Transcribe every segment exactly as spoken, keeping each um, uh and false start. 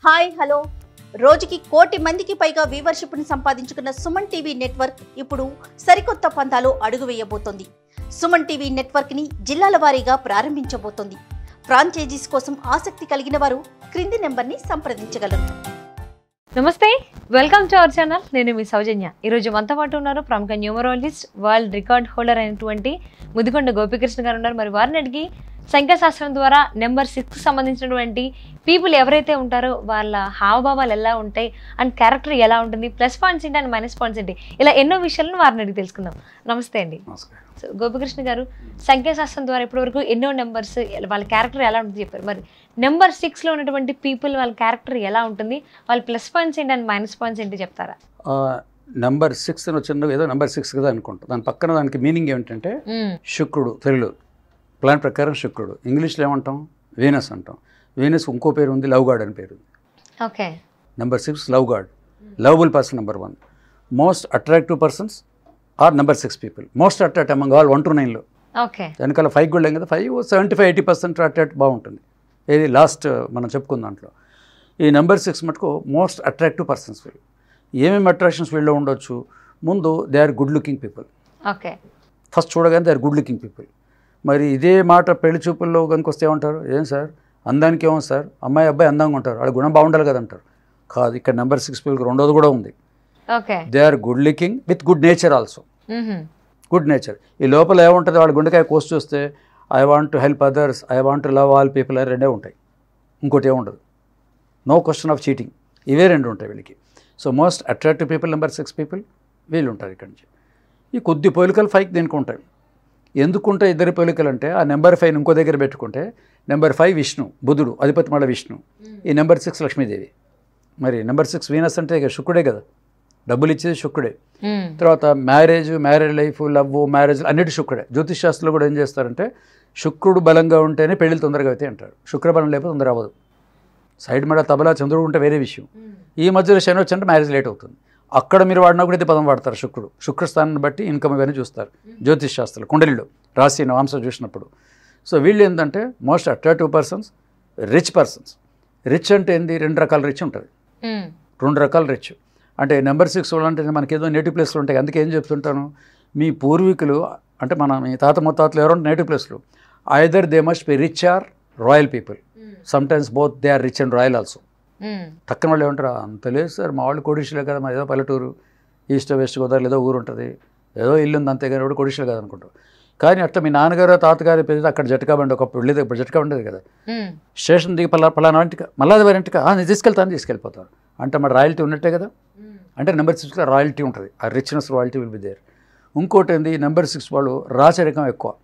Hi hello రోజుకి కోటి మందికి పైగా వ్యూవర్షిప్ ని సంపాదించుకున్న సుమన్ టీవీ నెట్వర్క్ ఇప్పుడు సరికొత్త పంతాలో అడుగు వేయబోతోంది. సుమన్ టీవీ నెట్వర్క్ ని జిల్లాల వారీగా ప్రారంభించబోతోంది. ఫ్రాంచైజీస్ కోసం ఆసక్తి కలిగిన వారు క్రింది నెంబర్ ని సంప్రదించగలరు. నమస్తే, వెల్కమ్ టు అవర్ ఛానల్. నేను మీ సౌజన్య. ఈరోజు మనతో పాటు ఉన్నారు ప్రముఖ న్యూమరాలజిస్ట్, వరల్డ్ రికార్డ్ హోల్డర్ అయినటువంటి ముదికొండ గోపికృష్ణ గారు ఉన్నారు. మరి వారిని అడిగి సంఖ్యాశాస్త్రం ద్వారా నెంబర్ సిక్స్ సంబంధించినటువంటి పీపుల్ ఎవరైతే ఉంటారో వాళ్ళ హావభావాలు ఎలా ఉంటాయి అండ్ క్యారెక్టర్ ఎలా ఉంటుంది, ప్లస్ పాయింట్స్ ఏంటి అండ్ మైనస్ పాయింట్స్ ఏంటి, ఇలా ఎన్నో విషయాలను వారిని అడిగి తెలుసుకుందాం. నమస్తే అండి. సో గోపికృష్ణ గారు, సంఖ్యాశాస్త్రం ద్వారా ఇప్పటివరకు ఎన్నో నెంబర్స్ వాళ్ళ క్యారెక్టర్ ఎలా ఉంటుంది చెప్పారు. మరి నెంబర్ సిక్స్లో ఉన్నటువంటి పీపుల్ వాళ్ళ క్యారెక్టర్ ఎలా ఉంటుంది, వాళ్ళ ప్లస్ పాయింట్స్ ఏంటి అండ్ మైనస్ పాయింట్స్ ఏంటి చెప్తారా? నెంబర్ సిక్స్ వచ్చిన ఏదో నెంబర్ సిక్స్ కదా అనుకుంటా. దాని పక్కన దానికి మీనింగ్ ఏమిటంటే శుక్రుడు. తెలుగు ప్లాన్ ప్రకారం శుక్రుడు. ఇంగ్లీష్లో ఏమంటాం? వీనస్ అంటాం. వీనస్ ఇంకో పేరు ఉంది, లవ్ గాడ్ అని పేరు ఉంది. Okay. Number six love god, lovable person number one. Most attractive persons are number six people. Most attract among all one two నైన్లో. ఓకే. వెనకాల ఫైవ్ కూడా లేం కదా, five seventy five eighty percent attract బాగుంటుంది. ఏది లాస్ట్ మనం చెప్పుకున్న దాంట్లో ఈ నెంబర్ సిక్స్ మటుకు మోస్ట్ అట్రాక్టివ్ పర్సన్స్. వీళ్ళు ఏమేమి అట్రాక్షన్స్ వీళ్ళు ఉండొచ్చు? ముందు they are good looking people. Okay. First చూడగానే they are good looking people. మరి ఇదే మాట పెళ్లి చూపుల్లో కనుక వస్తే ఏమంటారు? ఏం సార్ అందానికి ఏమో సార్, అమ్మాయి అబ్బాయి అందంగా ఉంటారు, వాళ్ళ గుణం బాగుండాలి కదా అంటారు. కాదు, ఇక్కడ నెంబర్ సిక్స్ పీపుల్కి రెండోది కూడా ఉంది. Okay. They are good looking with good nature also. Good nature. ఈ లోపల ఏముంటుంది? వాళ్ళ గుండెకాయ కోసి చూస్తే I want to help others, I want to love all people అని రెండే ఉంటాయి. ఇంకోటి ఏముండదు. No question of cheating. ఇవే రెండు ఉంటాయి వీళ్ళకి. So most attractive people number six people వీళ్ళు ఉంటారు ఇక్కడి నుంచి. ఈ కొద్ది పోలికలు ఫైవ్ దీనికి ఉంటాయి. ఎందుకుంటే ఇద్దరు పోలికలు అంటే ఆ నెంబర్ ఫైవ్ ఇంకో దగ్గర పెట్టుకుంటే నెంబర్ ఫైవ్ విష్ణు, బుధుడు అధిపతి మళ్ళీ విష్ణు. ఈ నెంబర్ సిక్స్ లక్ష్మీదేవి. మరి నెంబర్ సిక్స్ వీనస్ అంటే ఇక శుక్రుడే కదా, డబ్బులు ఇచ్చేది శుక్రుడే. తర్వాత marriage, marriage life, love, marriage అన్నిటి శుక్రుడే. జ్యోతిష్ శాస్త్రంలో కూడా ఏం చేస్తారంటే శుక్రుడు బలంగా ఉంటేనే పెళ్ళిళ్ళు తొందరగా అవుతాయి అంటారు. శుక్రబలం లేకపోతే తొందర అవ్వదు. సైడ్ మడ తబలా చంద్రుడు ఉంటే వేరే విషయం. ఈ మధ్యలో శని వచ్చి అంటే మ్యారేజ్ లేట్ అవుతుంది. అక్కడ మీరు వాడినా కూడా ఇది పదం వాడతారు. శుక్రుడు శుక్రస్థానాన్ని బట్టి ఇన్కమ్ ఇవన్నీ చూస్తారు జ్యోతిష్ శాస్త్రాలు, కుండలిలో రాశి నవాంశం చూసినప్పుడు. సో వీళ్ళు ఏంటంటే most attractive persons, rich persons. Rich అంటే ఏంది? రెండు రకాల రిచ్ ఉంటుంది. రెండు రకాల రిచ్ అంటే నెంబర్ సిక్స్ అంటే మనకి ఏదో నేటివ్ ప్లేస్లు ఉంటాయి. అందుకే ఏం చెప్తుంటాను, మీ పూర్వీకులు అంటే మన మీ తాత ముత్తాతలు ఎవరంటే నేటివ్ ప్లేస్లు either they must be rich or royal people. Sometimes both they are rich and royal also. టక్కన వాళ్ళు ఏమంటారు? అంత లేదు సార్, మా వాళ్ళు కొడిషులే కదా, మా ఏదో పల్లెటూరు ఈస్ట్ వెస్ట్ గోదావరి ఏదో ఊరు ఉంటుంది, ఏదో ఇల్లు ఉంది అంతేగాని కూడా కొడిషులు కదా అనుకుంటారు. కానీ అట్లా మీ నాన్నగారు తాతగారు పెరిగితే అక్కడ జట్కా బండి ఒకప్పుడు వెళ్ళేది, ఇప్పుడు జట్కా ఉండేది కదా, స్టేషన్ దిగి పలా పలానా ఇంటికి మళ్ళీ అది వారింటికి నేను తీసుకెళ్తాను తీసుకెళ్ళిపోతారు అంటే మరి రాయల్టీ ఉన్నట్టే కదా. అంటే నెంబర్ సిక్స్లో రాయల్టీ ఉంటుంది, ఆ richness royalty will be there. ఇంకోటి ఏంది, నెంబర్ సిక్స్ వాళ్ళు రాచరికం ఎక్కువ.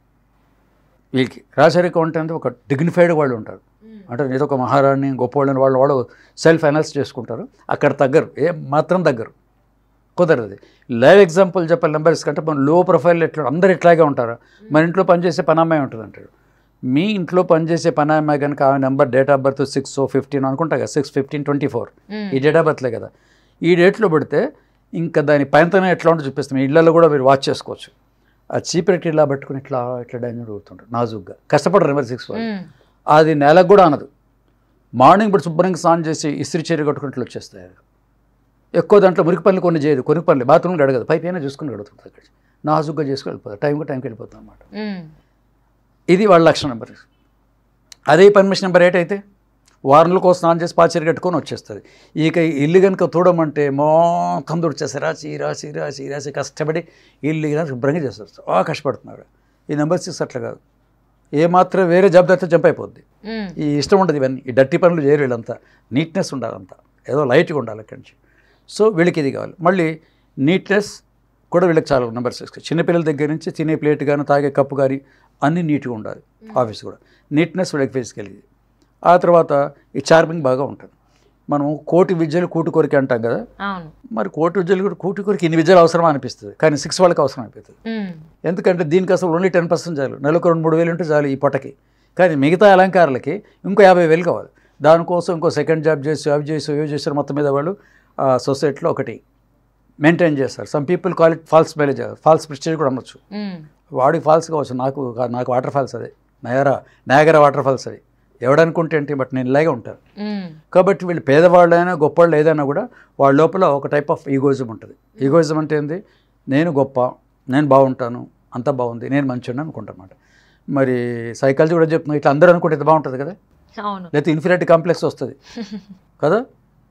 వీళ్ళకి రాచరికం అంటే ఒక డిగ్నిఫైడ్ వాళ్ళు ఉంటారు. అంటే ఏదో ఒక మహారాణి గొప్పవాళ్ళని వాళ్ళు వాళ్ళు సెల్ఫ్ అనాలిసిస్ చేసుకుంటారు. అక్కడ తగ్గరు, ఏ మాత్రం తగ్గరు, కుదరదు. లైవ్ ఎగ్జాంపుల్ చెప్పాలి నెంబర్స్ కంటే మనం లో ప్రొఫైల్ ఎట్లా అందరు ఇట్లాగే ఉంటారు. మన ఇంట్లో పనిచేసే పనామ్మాయి ఉంటుంది అంటాడు. మీ ఇంట్లో పనిచేసే పనామ్మాయి కనుక ఆ number date of birth six fifteen అనుకుంటా కదా, సిక్స్ ఫిఫ్టీన్ ట్వంటీ ఫోర్ ఈ డేట్ ఆఫ్ బర్త్లే కదా. ఈ డేట్లో పెడితే ఇంకా దాని పైనతోనే ఎట్లా ఉంటుందో చూపిస్తాం. ఇళ్లలో కూడా మీరు వాచ్ చేసుకోవచ్చు. ఆ చీపెట్టి ఇలా పట్టుకుని ఇట్లా ఇట్లా డైనింగ్ ఊరుతుంటారు నాజుగ్గా, కష్టపడరు నెంబర్ సిక్స్ వాళ్ళు. అది నెలకు కూడా అనదు. మార్నింగ్ ఇప్పుడు శుభ్రంగా స్నానం చేసి ఇస్త్రీ చీర కట్టుకుంటూ వచ్చేస్తాయి. ఎక్కువ దాంట్లో మురికి పనులు కొన్ని చేయదు, కొరికి పనులు బాత్రూమ్లో అడగదు, పైపు అయినా చూసుకుని అడుగుతుంది. అక్కడ నాజుగ్గా చేసుకుని వెళ్ళిపోతారు, టైంకి టైంకి వెళ్ళిపోతాం అన్నమాట. ఇది వాళ్ళ లక్షణ నెంబర్. అదే పర్మిషన్ నెంబర్ ఎయిట్ అయితే వారంలో కోసం స్నానం చేసి పాచీర కట్టుకొని వచ్చేస్తుంది. ఇక ఇల్లు కనుక తూడమంటే మొత్తం తుడిచేస్తారు. రాసి రాసి రాసి రాసి కష్టపడి ఇల్లు ఇలా శుభ్రంగా చేస్తారు. బాగా కష్టపడుతున్నారు. ఈ నెంబర్ సిక్స్ అట్లా కాదు, ఏమాత్రం వేరే జవాబుదారితో జంప్ అయిపోద్ది. ఈ ఇష్టం ఉండదు ఇవన్నీ, ఈ డర్టీ పనులు చేయరు వీళ్ళంతా. నీట్నెస్ ఉండాలంతా, ఏదో లైట్గా ఉండాలి అక్కడి నుంచి. సో వీళ్ళకి ఇది కావాలి. మళ్ళీ నీట్నెస్ కూడా వీళ్ళకి చాలా నెంబర్ సిక్స్. చిన్నపిల్లల దగ్గర నుంచి తినే ప్లేట్ కానీ తాగే కప్పు కానీ అన్నీ నీట్గా ఉండాలి. ఆఫీస్ కూడా నీట్నెస్ వీళ్ళకి ఫేస్కెళ్ళి. ఆ తర్వాత ఈ చార్మింగ్ బాగా ఉంటుంది. మనం కోటి విద్యలు కూటి కొరికి అంటాం కదా, మరి కోటి విద్యలు కూడా కూటి కొరికి ఇన్ని విద్యలు అవసరమా అనిపిస్తుంది. కానీ సిక్స్ వాళ్ళకి అవసరం అయిపోతుంది. ఎందుకంటే దీనికి అసలు ఓన్లీ టెన్ పర్సెంట్ చాలు, నెలకు రెండు మూడు వేలు ఉంటే చాలు ఈ పొట్టకి. కానీ మిగతా అలంకారాలకి ఇంకో యాభై వేలు కావాలి. దానికోసం ఇంకో సెకండ్ జాబ్ చేసి అవి చేసి ఇవి చేస్తారు. మొత్తం మీద వాళ్ళు సొసైటీలో ఒకటి మెయింటైన్ చేస్తారు. Some people call it false marriage, false prestige కూడా అనొచ్చు. వాడికి ఫాల్స్ కావచ్చు, నాకు నాకు వాటర్ ఫాల్స్ అదే నయారా నయాగరా వాటర్ ఫాల్స్ అది ఎవడనుకుంటే ఏంటి బట్ నేను ఇలాగే ఉంటాను. కాబట్టి వీళ్ళు పేదవాళ్ళైనా గొప్పవాళ్ళు ఏదైనా కూడా వాళ్ళ లోపల ఒక టైప్ ఆఫ్ ఈగోయిజం ఉంటుంది. ఈగోయిజం అంటే ఏంది, నేను గొప్ప, నేను బాగుంటాను, అంతా బాగుంది, నేను మంచిగా అనుకుంటామాట. మరి సైకాలజీ కూడా చెప్తున్నాను, ఇట్లా అందరూ అనుకుంటే ఇది బాగుంటుంది కదా, లేకపోతే ఇన్ఫీరియారిటీ కాంప్లెక్స్ వస్తుంది కదా.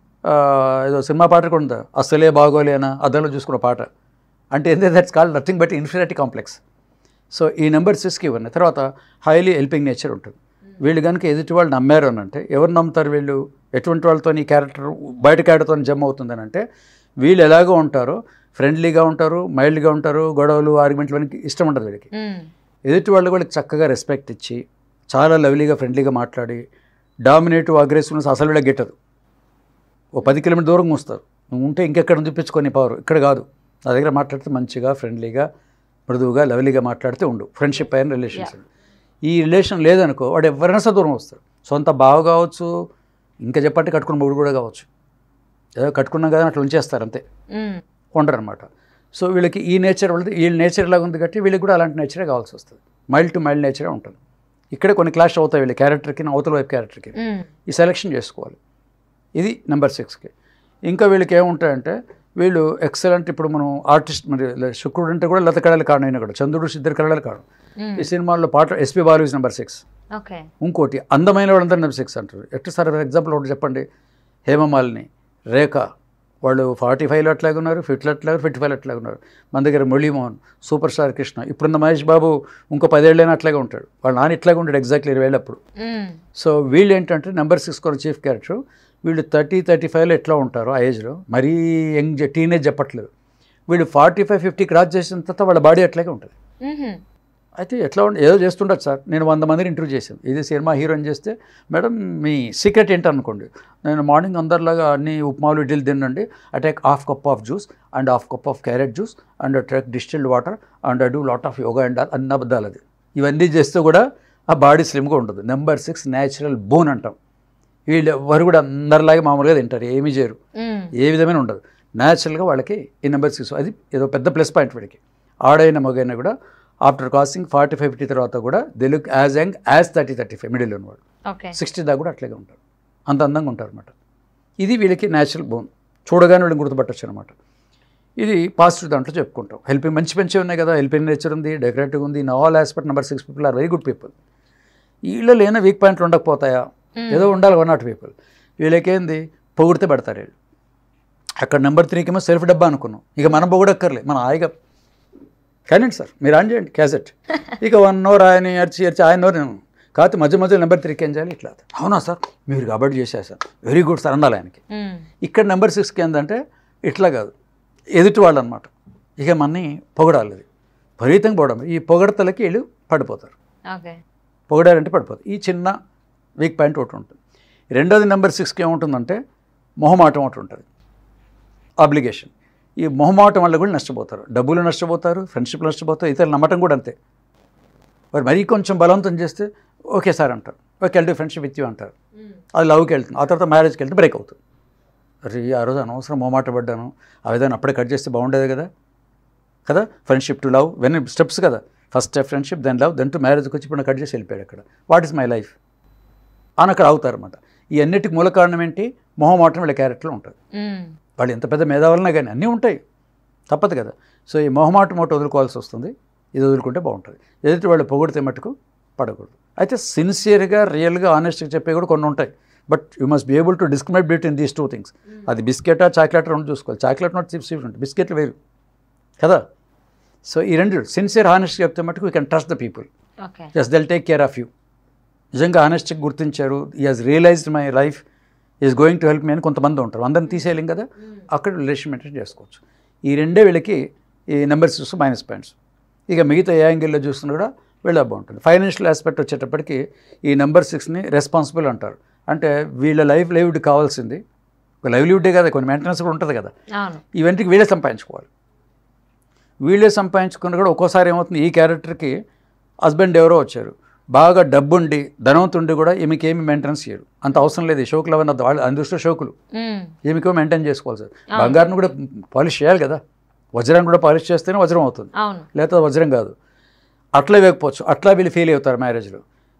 ఏదో సినిమా పాట కూడా ఉందా, అస్సలే బాగోలేనా అద్దంలో చూసుకున్న పాట అంటే ఏంటంటే that's called nothing but inferiority complex. So ఈ నెంబర్ సిక్స్కి ఇవన్నీ. తర్వాత హైలీ హెల్పింగ్ నేచర్ ఉంటుంది. వీళ్ళు కనుక ఎదుటి వాళ్ళు నమ్మారు అని అంటే, ఎవరు నమ్ముతారు వీళ్ళు, ఎటువంటి వాళ్ళతో ఈ క్యారెక్టర్ బయట క్యారెక్టర్తో జమ్ అవుతుందని అంటే, వీళ్ళు ఎలాగో ఉంటారో ఫ్రెండ్లీగా ఉంటారు, మైల్డ్గా ఉంటారు, గొడవలు ఆర్గ్యుమెంట్లు అని ఇష్టం ఉండదు వీళ్ళకి. ఎదుటి వాళ్ళు కూడా చక్కగా రెస్పెక్ట్ ఇచ్చి చాలా లవ్లీగా ఫ్రెండ్లీగా మాట్లాడి డామినేటివ్ అగ్రెసివ్నెస్ అసలు వీళ్ళకి గిట్టదు. ఓ పది కిలోమీటర్ దూరం వస్తారు, నువ్వు ఉంటే ఇంకెక్కడ చూపించుకొని పవర్ ఇక్కడ కాదు, నా దగ్గర మాట్లాడితే మంచిగా ఫ్రెండ్లీగా మృదువుగా లవ్లీగా మాట్లాడితే ఉండు. ఫ్రెండ్షిప్ అయిన రిలేషన్షిప్. ఈ రిలేషన్ లేదనుకో వాడు ఎవరైనా సరే దూరం వస్తారు. సొంత బావ కావచ్చు, ఇంకా చెప్పంటే కట్టుకున్న మూడు కూడా కావచ్చు, ఏదో కట్టుకున్నాం కదా అట్లా ఉంచేస్తారు అంతే, ఉండరు అనమాట. సో వీళ్ళకి ఈ నేచర్ వాళ్ళది, వీళ్ళ నేచర్ ఇలాగ ఉంది కాబట్టి వీళ్ళకి కూడా అలాంటి నేచరే కావాల్సి వస్తుంది. మైల్డ్ టు మైల్డ్ నేచరే ఉంటుంది. ఇక్కడే కొన్ని క్లాష్ అవుతాయి వీళ్ళ క్యారెక్టర్కి, అవతల వైపు క్యారెక్టర్కి. ఈ సెలెక్షన్ చేసుకోవాలి. ఇది నెంబర్ సిక్స్కి. ఇంకా వీళ్ళకి ఏముంటాయంటే, వీళ్ళు ఎక్సలెంట్. ఇప్పుడు మనం ఆర్టిస్ట్ మరి శుక్రుడు అంటే కూడా లత కళలు కారణం అయినా కూడా చంద్రుడు ఇద్దరు కళలు కారణం. ఈ సినిమాల్లో పాట SP Balu is number six. ఇంకోటి అందమైన వాళ్ళందరూ నెంబర్ సిక్స్ అంటారు. ఎట్లా సార్ ఫర్ ఎగ్జాంపుల్ ఒకటి చెప్పండి, హేమమాలిని, రేఖ, వాళ్ళు ఫార్టీ ఫైవ్లో అట్లాగే ఉన్నారు, ఫిఫ్టీలో అట్లాగే ఫిఫ్టీ ఫైవ్లో అట్లాగే ఉన్నారు. మన దగ్గర మురళీమోహన్, సూపర్ స్టార్ కృష్ణ, ఇప్పుడున్న మహేష్ బాబు ఇంకో పదేళ్ళైనా అట్లాగే ఉంటాడు. వాళ్ళ నాన్న ఇట్లాగే ఉంటాడు ఎగ్జాక్ట్లీ ఇరవై ఏళ్ళప్పుడు. సో వీళ్ళు ఏంటంటే నెంబర్ సిక్స్ కూడా చీఫ్ క్యారెక్టర్. వీళ్ళు థర్టీ థర్టీ ఫైవ్లో ఎట్లా ఉంటారో ఆ ఏజ్లో, మరీ యంగ్ టీనేజ్ చెప్పట్లేదు, వీళ్ళు ఫార్టీ ఫైవ్ ఫిఫ్టీ క్రాస్ చేసిన తర్వాత వాళ్ళ బాడీ అట్లాగే ఉంటుంది. అయితే ఎట్లా ఉండి ఏదో చేస్తుండొచ్చు సార్. నేను వంద మందిని ఇంటర్వ్యూ చేశాను. ఇది సినిమా హీరోయిన్ చేస్తే, మేడం మీ సీక్రెట్ ఏంటి అనుకోండి, నేను మార్నింగ్ అందరిలాగా అన్ని ఉప్మాలు ఇడ్లీలు తినండి, I take half cup of juice and half cup of carrot juice and take distilled water and I do lot of yoga and అన్ని అబద్ధాలు. అది ఇవన్నీ చేస్తే కూడా ఆ బాడీ స్లిమ్గా ఉండదు. నెంబర్ సిక్స్ న్యాచురల్ బోన్ అంటాం. వీళ్ళు ఎవరు కూడా అందరిలాగే మామూలుగా తింటారు, ఏమీ చేయరు, ఏ విధమైన ఉండదు. న్యాచురల్గా వాళ్ళకి ఈ నెంబర్ సిక్స్ అది ఏదో పెద్ద ప్లస్ పాయింట్. వీడికి ఆడైన మగైనా కూడా after crossing forty five fifty తర్వాత కూడా they look as young as thirty thirty five middle ఉన్నవాడు, సిక్స్టీ దాకా కూడా అట్లాగే ఉంటారు, అంత అందంగా ఉంటారు అనమాట. ఇది వీళ్ళకి న్యాచురల్ బోన్. చూడగానే వీళ్ళని గుర్తుపట్టచ్చు అనమాట. ఇది పాజిటివ్ దాంట్లో చెప్పుకుంటాం. హెల్పింగ్ మంచి మంచి ఉన్నాయి కదా, హెల్పింగ్ నేచర్ ఉంది, డెకరేటివ్ ఉంది. In all aspect number six people are very good people. వీళ్ళలో ఏమైనా వీక్ పాయింట్లు ఉండకపోతాయా, ఏదో ఉండాలి. వన్ నాట్ పీపుల్ వీళ్ళకేంది పొగిడితే పెడతారు వీళ్ళు. అక్కడ నెంబర్ త్రీకి ఏమో సెల్ఫ్ డబ్బా అనుకున్నాం, ఇక మనం పొగడక్కర్లే, మనం హాయిగా కానీ సార్ మీరు ఆన్ చేయండి క్యాసెట్, ఇక వన్ అవర్ ఆయన అరిచి అరిచి ఆయన అవర్ నేను కాకపోతే మధ్య మధ్య నెంబర్ త్రీకి ఏం చేయాలి ఇట్లా. అవునా సార్ మీరు కాబట్టి చేశారు సార్, వెరీ గుడ్ సార్ అనాలి ఆయనకి. ఇక్కడ నెంబర్ సిక్స్కి ఏంటంటే ఇట్లా కాదు, ఎదుటి వాళ్ళు అనమాట. ఇక మనని పొగడాలి, అది విపరీతంగా పొగడం. ఈ పొగడతలకి వీళ్ళు పడిపోతారు, పొగడారంటే పడిపోతారు. ఈ చిన్న వీక్ పాయింట్ ఒకటి ఉంటుంది. రెండోది నెంబర్ సిక్స్కి ఏముంటుందంటే మొహమాటం ఒకటి ఉంటుంది, ఆబ్లిగేషన్. ఈ మొహమాటం వల్ల కూడా నష్టపోతారు, డబ్బులు నష్టపోతారు, ఫ్రెండ్షిప్లు నష్టపోతారు, ఇతరులు నమ్మటం కూడా అంతే. మరి మరీ కొంచెం బలవంతం చేస్తే ఓకే సార్ అంటారు, ఓకే వెళ్తే ఫ్రెండ్షిప్ విత్ యూ అంటారు, అది లవ్కి వెళ్తుంది. ఆ తర్వాత మ్యారేజ్కి వెళ్తే బ్రేక్ అవుతుంది. అరే ఆ రోజు అనవసరం మొహమాట పడ్డాను, ఆ విధానం అప్పుడే కట్ చేస్తే బాగుండేది కదా కదా friendship to love when steps కదా, first step friendship, then love, then to మ్యారేజ్కి వచ్చి ఇప్పుడు కట్ చేసి వెళ్ళిపోయాడు అక్కడ. వాట్ ఈస్ మై లైఫ్ అని అక్కడ అవుతారన్నమాట. ఈ అన్నిటికి మూల కారణం ఏంటి, మొహమాటం వీళ్ళ క్యారెక్టర్లో ఉంటుంది. వాళ్ళు ఎంత పెద్ద మేధావులన్నా కానీ అన్నీ ఉంటాయి, తప్పదు కదా. సో ఈ మొహమాటం ఒకటి వదులుకోవాల్సి వస్తుంది, ఇది వదులుకుంటే బాగుంటుంది. ఎదుటి వాళ్ళు పొగిడితే మట్టుకు పడకూడదు. అయితే సిన్సియర్గా రియల్గా ఆనెస్ట్గా చెప్పే కూడా కొన్ని ఉంటాయి, but you must be able to discriminate between these two things. అది బిస్కెటా చాక్లెట్ రెండు చూసుకోవాలి. చాక్లెట్ నోట్ చిప్స్ ఇవి ఉంటాయి, బిస్కెట్లు వేరు కదా. సో ఈ రెండు సిన్సియర్ హానెస్ట్గా చెప్తే మటుకు we can trust the people, just they'll take care of you. నిజంగా హానెస్ట్గా గుర్తించారు, he has realized my life is going to help me అని కొంతమంది ఉంటారు. అందరిని తీసేయలేం కదా, అక్కడ రిలేషన్ మెయింటైన్ చేసుకోవచ్చు. ఈ రెండే వీళ్ళకి ఈ నెంబర్ సిక్స్ మైనస్ పాయింట్స్. ఇక మిగతా ఏ యాంగిల్లో చూస్తున్నా కూడా వీళ్ళ బాగుంటుంది. ఫైనాన్షియల్ ఆస్పెక్ట్ వచ్చేటప్పటికి ఈ నెంబర్ సిక్స్ని రెస్పాన్సిబుల్ అంటారు. అంటే వీళ్ళ లైఫ్ లైవ్లీహుడ్ కావాల్సింది, ఒక లైవ్లీహుడే కదా, కొన్ని మెయింటెనెన్స్ కూడా ఉంటుంది కదా, ఇవన్నీ వీళ్ళే సంపాదించుకోవాలి. వీళ్ళే సంపాదించుకున్న కూడా ఒక్కోసారి ఏమవుతుంది, ఈ క్యారెక్టర్కి హస్బెండ్ ఎవరో వచ్చారు, బాగా డబ్బుండి ధనవంతుండి కూడా ఈమెకేమి మెయింటెనెన్స్ చేయరు, అంత అవసరం లేదు. ఈ షోకులు అవన్నీ వాళ్ళు అందులో షోకులు ఈమెకేమో మెయింటైన్ చేసుకోవాలి సార్. బంగారం కూడా పాలిష్ చేయాలి కదా, వజ్రాన్ని కూడా పాలిష్ చేస్తేనే వజ్రం అవుతుంది, లేకపోతే వజ్రం కాదు. అట్లా వేయకపోవచ్చు, అట్లా వీళ్ళు ఫెయిల్ అవుతారు మ్యారేజ్లో.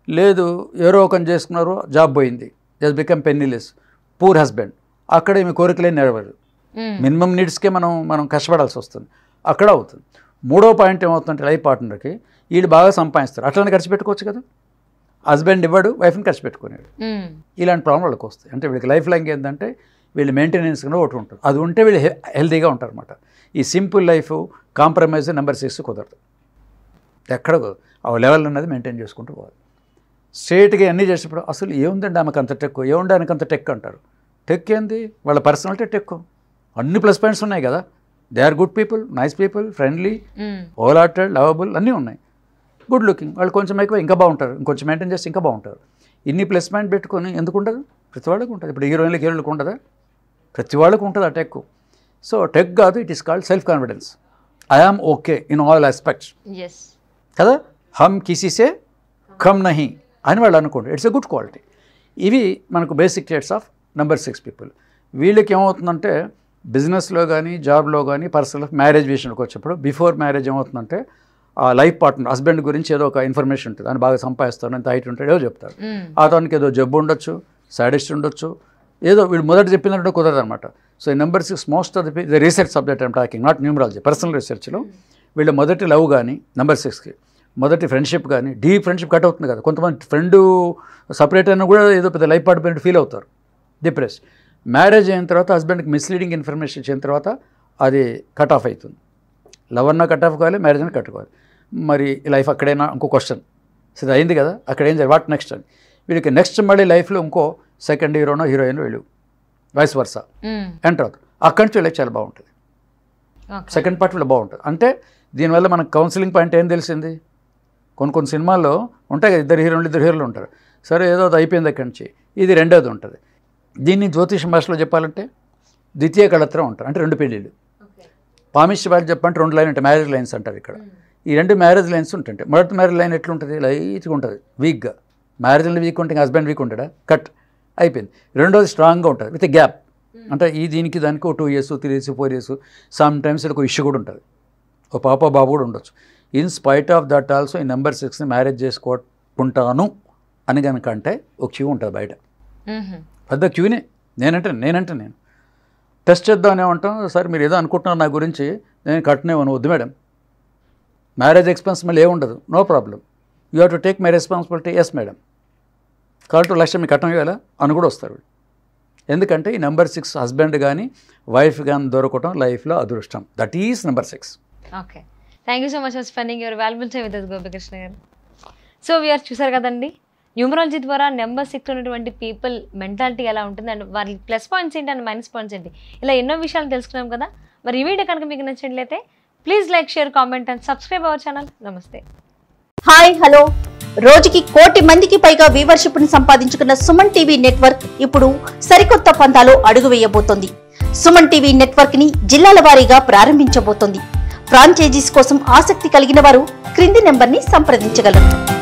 లేదు ఎవరో ఒకని చేసుకున్నారు, జాబ్ పోయింది, just become penniless, poor husband, అక్కడ మీ కోరికలే నెరవేరు, మినిమం నీడ్స్కే మనం మనం కష్టపడాల్సి వస్తుంది, అక్కడ అవుతుంది. మూడో పాయింట్ ఏమవుతుందంటే లైఫ్ పార్ట్నర్కి వీళ్ళు బాగా సంపాదిస్తారు, అట్లనే ఖర్చు పెట్టుకోవచ్చు కదా, హస్బెండ్ ఇవ్వడు, వైఫ్ని ఖర్చు పెట్టుకునేవాడు, ఇలాంటి ప్రాబ్లం వాళ్ళకి వస్తాయి. అంటే వీళ్ళకి లైఫ్ లాంగ్ ఏంటంటే వీళ్ళు మెయింటెనెన్స్ కూడా ఒకటి ఉంటుంది, అది ఉంటే వీళ్ళు హెల్తీగా ఉంటారు అనమాట. ఈ simple life compromise number six కుదరదు, ఎక్కడ ఆ లెవెల్ ఉన్నది మెయింటైన్ చేసుకుంటూ పోవాలి. స్ట్రేట్గా అన్నీ చేసేప్పుడు అసలు ఏముందండి ఆమెకు అంత టెక్, ఏముండడానికి అంత టెక్ అంటారు. టెక్ ఏంది, వాళ్ళ పర్సనాలిటీ టెక్, అన్ని ప్లస్ పాయింట్స్ ఉన్నాయి కదా, they are good people, nice people, friendly, wholehearted, lovable అన్నీ ఉన్నాయి, గుడ్ లుకింగ్, వాళ్ళు కొంచెం ఎక్కువ ఇంకా బాగుంటారు, ఇంకొంచెం మెయింటైన్ చేస్తే ఇంకా బాగుంటారు. ఇన్ని ప్లస్ పాయింట్ పెట్టుకొని ఎందుకు ఉండదు, ప్రతి వాళ్ళకి ఉంటుంది. ఇప్పుడు హీరోయిన్లకి హీరోయిన్లకు ఉంటుందా, ప్రతి వాళ్ళకు ఉంటుంది ఆ టెక్. సో టెక్ కాదు, it is called self confidence. I am okay in all aspects కదా, హమ్ కిసీసే కమ్ నహి అని వాళ్ళు అనుకోండి, ఇట్స్ ఎ గుడ్ క్వాలిటీ. ఇవి మనకు basic traits of number six people. వీళ్ళకి ఏమవుతుందంటే బిజినెస్లో కానీ జాబ్లో కానీ పర్సనల్ మ్యారేజ్ విషయానికి వచ్చేప్పుడు బిఫోర్ మ్యారేజ్ ఏమవుతుందంటే ఆ లైఫ్ పార్ట్నర్ హస్బెండ్ గురించి ఏదో ఒక ఇన్ఫర్మేషన్ ఉంటుంది, అని బాగా సంపాదిస్తాడు, అంత హైట్ ఉంటాడు, ఏదో చెప్తాడు, అతనికి ఏదో జబ్బు ఉండొచ్చు, సాడిస్ట్ ఉండొచ్చు, ఏదో వీడు మొదట చెప్పినట్టు కుదరదు అనమాట. సో ఈ number six most of the the research subject I'm talking, not numerology, personal రీసెర్చ్లో వీళ్ళ మొదటి లవ్ కానీ నెంబర్ సిక్స్కి మొదటి ఫ్రెండ్షిప్ కానీ డీప్ ఫ్రెండ్షిప్ కట్ అవుతుంది కదా, కొంతమంది ఫ్రెండ్ సపరేట్ అయినా కూడా ఏదో పెద్ద లైఫ్ పార్ట్నర్ ఫీల్ అవుతారు, డిప్రెస్. మ్యారేజ్ అయిన తర్వాత హస్బెండ్కి మిస్లీడింగ్ ఇన్ఫర్మేషన్ ఇచ్చిన తర్వాత అది కట్ ఆఫ్ అవుతుంది. లవ్ అన్నా కట్ ఆఫ్ కావాలి, మ్యారేజ్ అన్నా కట్టుకోవాలి. మరి లైఫ్ అక్కడైనా ఇంకో క్వశ్చన్, సో ఇది అయింది కదా, అక్కడ ఏం జరిగింది, వాట్ నెక్స్ట్ అని. వీళ్ళకి నెక్స్ట్ మళ్ళీ లైఫ్లో ఇంకో సెకండ్ హీరోనో హీరోయిన్ వీళ్ళు వైస్ వర్సా ఎంటర్ అవుతారు, అక్కడి నుంచి వీళ్ళకి చాలా బాగుంటుంది, సెకండ్ పార్ట్ వీళ్ళు బాగుంటుంది. అంటే దీనివల్ల మనకు కౌన్సిలింగ్ పాయింట్ ఏం తెలిసింది, కొన్ని కొన్ని సినిమాల్లో ఉంటాయి కదా, ఇద్దరు హీరోలు ఇద్దరు హీరోలు ఉంటారు, సరే ఏదో అది అయిపోయింది అక్కడి నుంచి, ఇది రెండోది ఉంటుంది. దీన్ని జ్యోతిష భాషలో చెప్పాలంటే ద్వితీయ కళత్రం అంటారు, అంటే రెండు పెళ్ళిళ్ళు. పామిష్య భాష చెప్పంటే రెండు లైన్ ఉంటాయి, మ్యారేజ్ లైన్స్ అంటారు ఇక్కడ. ఈ రెండు మ్యారేజ్ లైన్స్ ఉంటుంటాయి. మొదటి మ్యారేజ్ లైన్ ఎట్లుంటుంది, లైట్గా ఉంటుంది, వీక్గా, మ్యారేజ్ వీక్ ఉంటే హస్బెండ్ వీక్ ఉంటాడా, కట్ అయిపోయింది. రెండోది స్ట్రాంగ్గా ఉంటుంది విత్ గ్యాప్, అంటే ఈ దీనికి దానికి ఒక two years three years four years sometimes ఒక ఇష్యూ కూడా ఉంటుంది, ఒక పాప బాబు కూడా ఉండొచ్చు. In spite of that also ఈ నెంబర్ సిక్స్ని మ్యారేజ్ చేసుకుంటాను అని కనుక అంటే ఒక క్యూ ఉంటుంది బయట, పెద్ద క్యూనే. నేనంటే నేనంటే నేను టెస్ట్ చేద్దామని ఏమంటాం, సార్ మీరు ఏదో అనుకుంటున్నారు నా గురించి, నేను కట్టనేమను, వద్దు మేడం, మ్యారేజ్ ఎక్స్పెన్స్ మళ్ళీ ఏముండదు, no problem, you have to take my responsibility, yes madam, కాబట్టి లక్ష మీకు కట్టం ఇవ్వాలా అని కూడా వస్తారు. ఎందుకంటే ఈ నెంబర్ సిక్స్ హస్బెండ్ కానీ వైఫ్ కానీ దొరకటం లైఫ్లో అదృష్టం, that is number six. Okay, thank you so much for spending your valuable time with us Gopikrishna garu. So viewers చూసారు కదండి, న్యూమరాలజీ ద్వారా నెంబర్ సిక్స్ ఉన్నటువంటి పీపుల్ మెంటాలిటీ ఎలా ఉంటుంది అండ్ వారి ప్లస్ పాయింట్స్ ఏంటి అండ్ మైనస్ పాయింట్స్ ఏంటి, ఇలా ఎన్నో విషయాలు తెలుసుకున్నాం కదా. మరి ఈ వీడియో కనుక మీకు నచ్చినట్లయితే please like, share, comment and subscribe our channel. నమస్తే. Hi hello. రోజుకి కోటి మందికి పైగా వ్యూవర్షిప్ ని సంపాదించుకున్న సుమన్ టీవీ నెట్వర్క్ ఇప్పుడు సరికొత్త పంతాలో అడుగు వేయబోతోంది. సుమన్ టీవీ నెట్వర్క్ ని జిల్లాల వారీగా ప్రారంభించబోతోంది. ఫ్రాంచైజీస్ కోసం ఆసక్తి కలిగిన వారు క్రింది నెంబర్ ని సంప్రదించగలరు.